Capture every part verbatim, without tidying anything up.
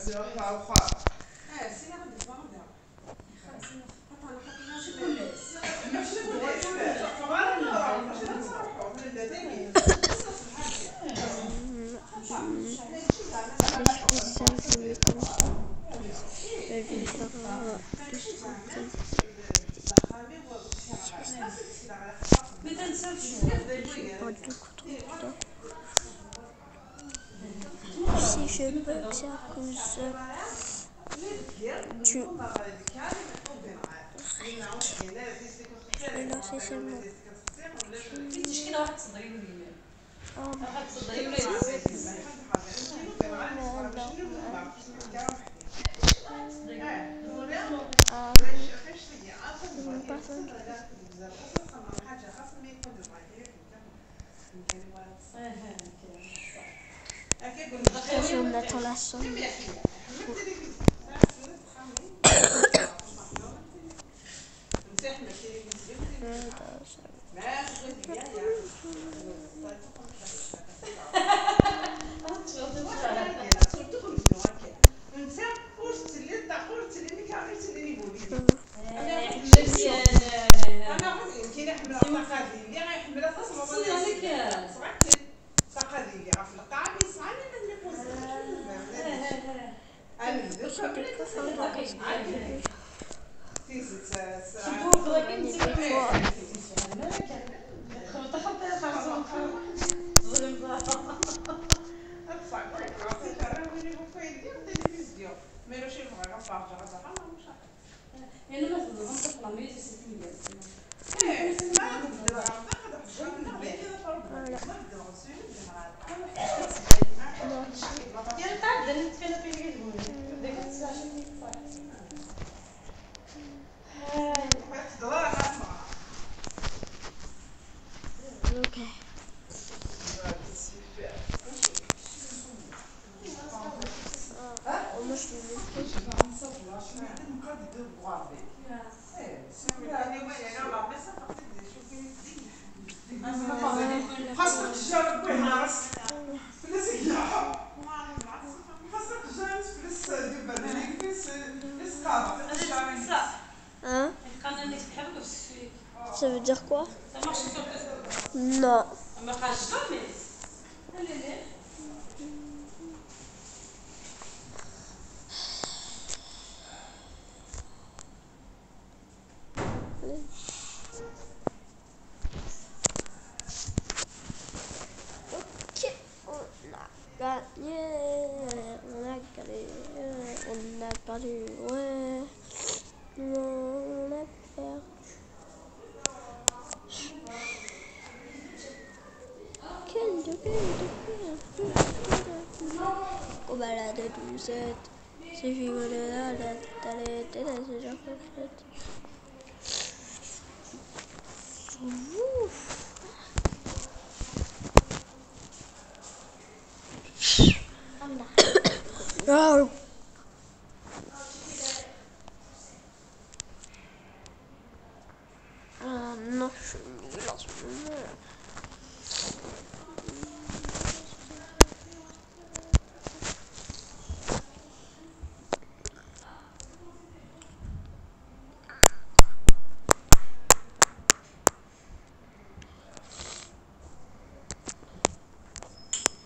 Si je peux faire comme ça, tu... Je vais lancer seulement. Oh, si on attend la somme. Hein? Ça veut dire quoi? Non. Ok, on a gagné, on a gagné, on a perdu, ouais, on a perdu. Quel de quel au balade de doucette, c'est vivre de la tête, d'aller t'aider, c'est genre fait. Oh. Ah non, je suis nulle en ce moment.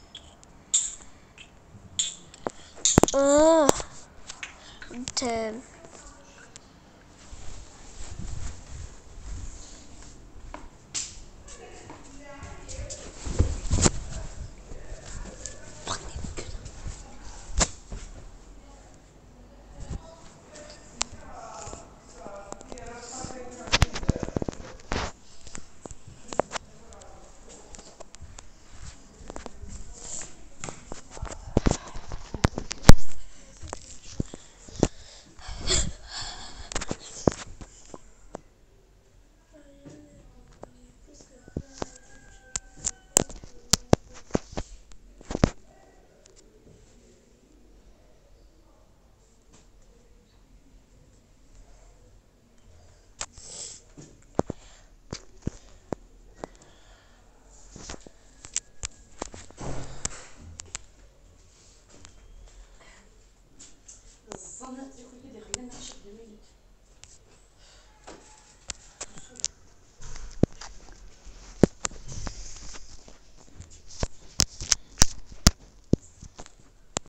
Ah, t'aimes.